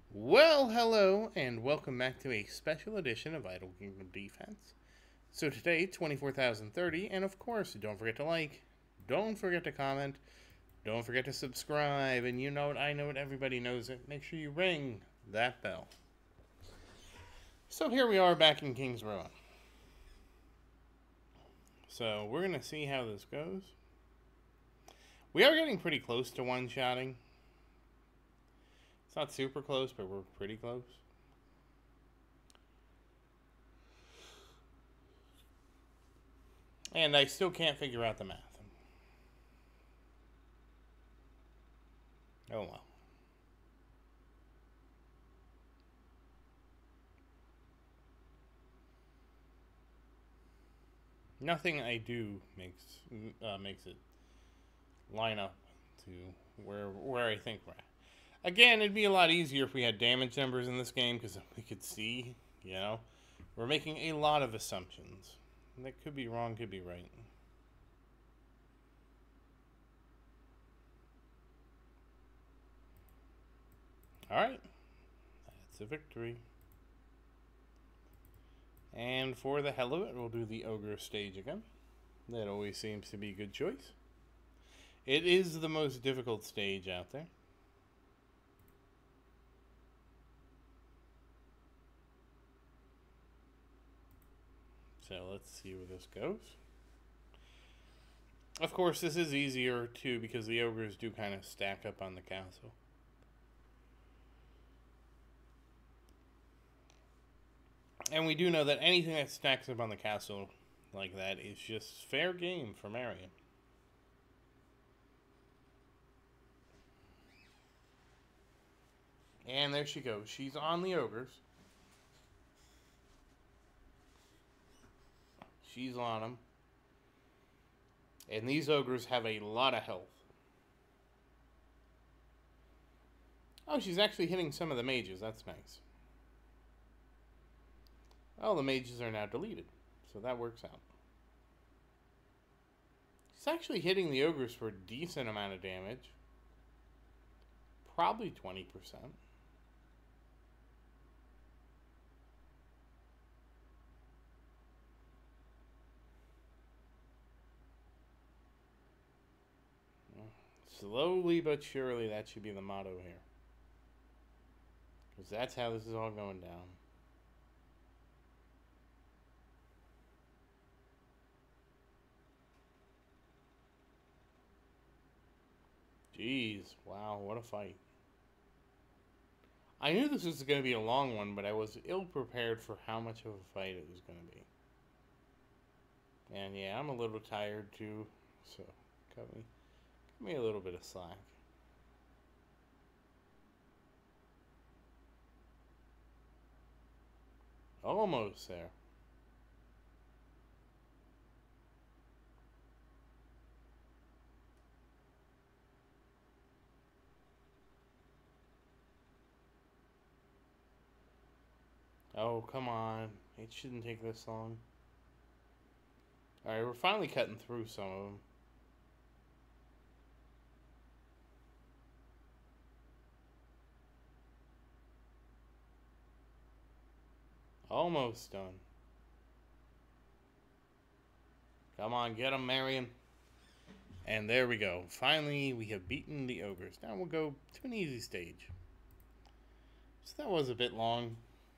Well, hello, and welcome back to a special edition of Idle Kingdom Defense. So today, 24,030, and of course, don't forget to like, don't forget to comment, don't forget to subscribe, and you know what, I know what, everybody knows it, make sure you ring that bell. So here we are back in King's Row. So we're going to see how this goes. We are getting pretty close to one-shotting. It's not super close, but we're pretty close. And I still can't figure out the math. Oh well. Nothing I do makes it line up to where I think we're at. Again, it'd be a lot easier if we had damage numbers in this game because we could see, you know. We're making a lot of assumptions. That could be wrong, could be right. Alright. That's a victory. And for the hell of it, we'll do the Ogre stage again. That always seems to be a good choice. It is the most difficult stage out there. So let's see where this goes. Of course, this is easier too because the ogres do kind of stack up on the castle. And we do know that anything that stacks up on the castle like that is just fair game for Marion. And there she goes. She's on the ogres. She's on them. And these ogres have a lot of health. Oh, she's actually hitting some of the mages. That's nice. Oh, the mages are now deleted. So that works out. She's actually hitting the ogres for a decent amount of damage. Probably 20%. Slowly but surely, that should be the motto here. Because that's how this is all going down. Jeez, wow, what a fight. I knew this was going to be a long one, but I was ill prepared for how much of a fight it was going to be. And yeah, I'm a little tired too, so cut me a little bit of slack. Almost there. Oh, come on. It shouldn't take this long. Alright, we're finally cutting through some of them. Almost done. Come on, get them, Marion. And there we go. Finally, we have beaten the ogres. Now we'll go to an easy stage. So that was a bit long.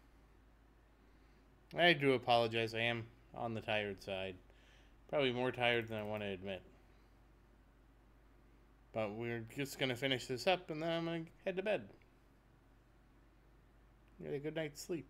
I do apologize. I am on the tired side. Probably more tired than I want to admit. But we're just going to finish this up and then I'm going to head to bed. Get a good night's sleep.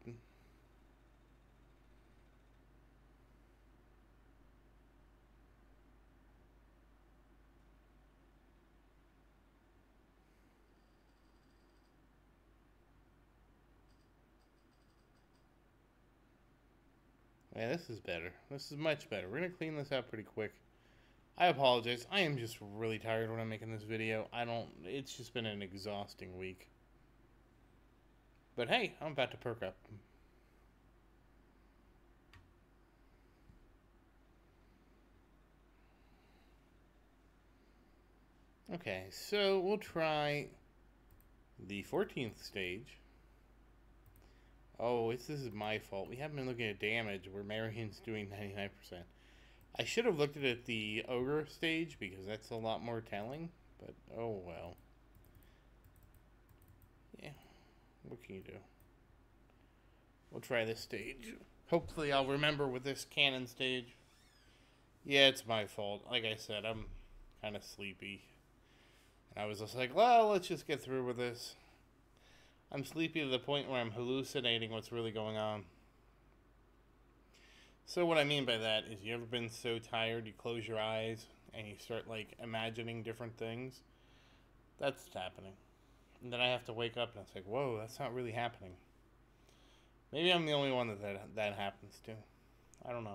Yeah, this is better. This is much better. We're going to clean this up pretty quick. I apologize. I am just really tired when I'm making this video. It's just been an exhausting week. But hey, I'm about to perk up. Okay, so we'll try the 14th stage. Oh, this is my fault. We haven't been looking at damage where Marion's doing 99%. I should have looked at the Ogre stage because that's a lot more telling. But, oh well. Yeah. What can you do? We'll try this stage. Hopefully I'll remember with this cannon stage. Yeah, it's my fault. Like I said, I'm kind of sleepy. And I was just like, well, let's just get through with this. I'm sleepy to the point where I'm hallucinating what's really going on. So what I mean by that is, you ever been so tired you close your eyes and you start like imagining different things? That's what's happening. And then I have to wake up and it's like, whoa, that's not really happening. Maybe I'm the only one that happens to. I don't know.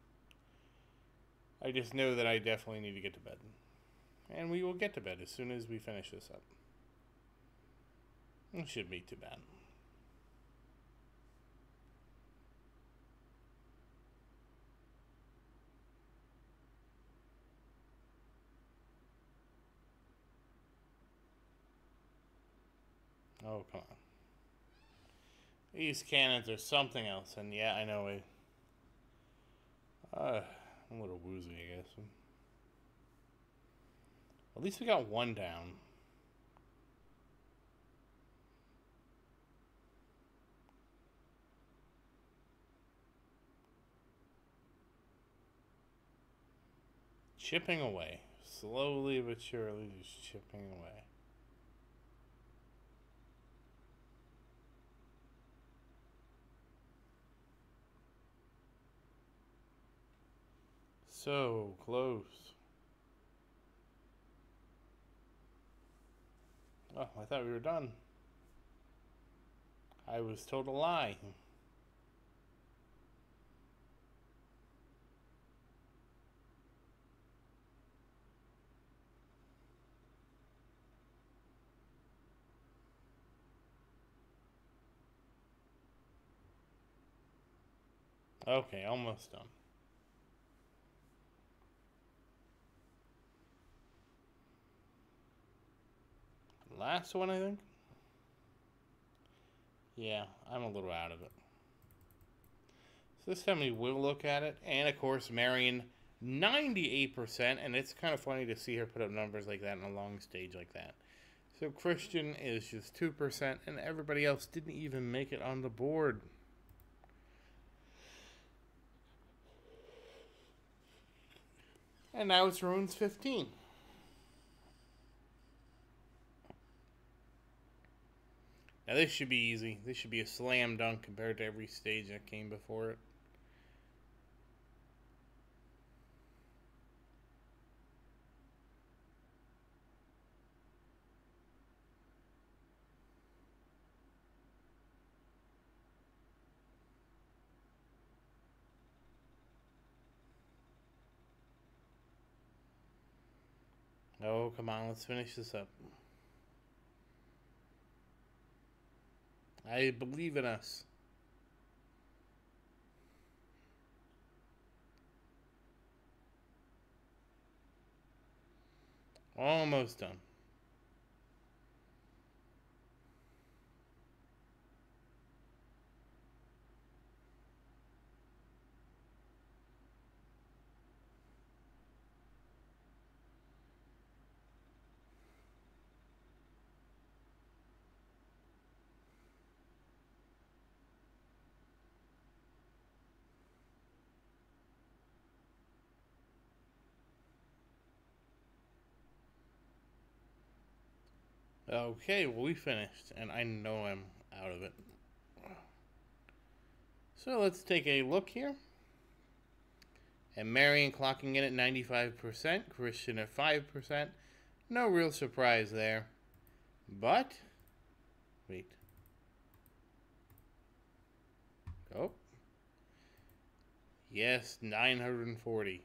I just know that I definitely need to get to bed. And we will get to bed as soon as we finish this up. It shouldn't be too bad. Oh, come on. These cannons are something else, and yeah, I know I'm a little woozy, I guess. At least we got one down. Chipping away. Slowly but surely, just chipping away. So close. Oh, I thought we were done. I was told a lie. Okay, almost done. Last one, I think? Yeah, I'm a little out of it. So this time we will look at it. And, of course, Marion, 98%. And it's kind of funny to see her put up numbers like that in a long stage like that. So Christian is just 2%. And everybody else didn't even make it on the board. And now it's Runes 15. Now this should be easy. This should be a slam dunk compared to every stage that came before it. Oh, come on, let's finish this up. I believe in us. Almost done. Okay, well, we finished, and I know I'm out of it. So let's take a look here. And Marion clocking in at 95%, Christian at 5%. No real surprise there. But, wait. Oh. Yes, 940.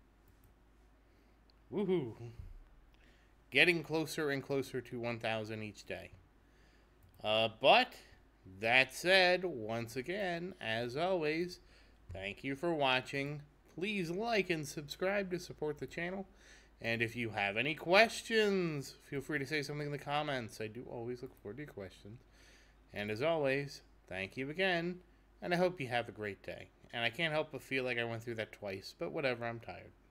Woohoo. Getting closer and closer to 1,000 each day. But, that said, once again, as always, thank you for watching. Please like and subscribe to support the channel. And if you have any questions, feel free to say something in the comments. I do always look forward to your questions. And as always, thank you again, and I hope you have a great day. And I can't help but feel like I went through that twice, but whatever, I'm tired.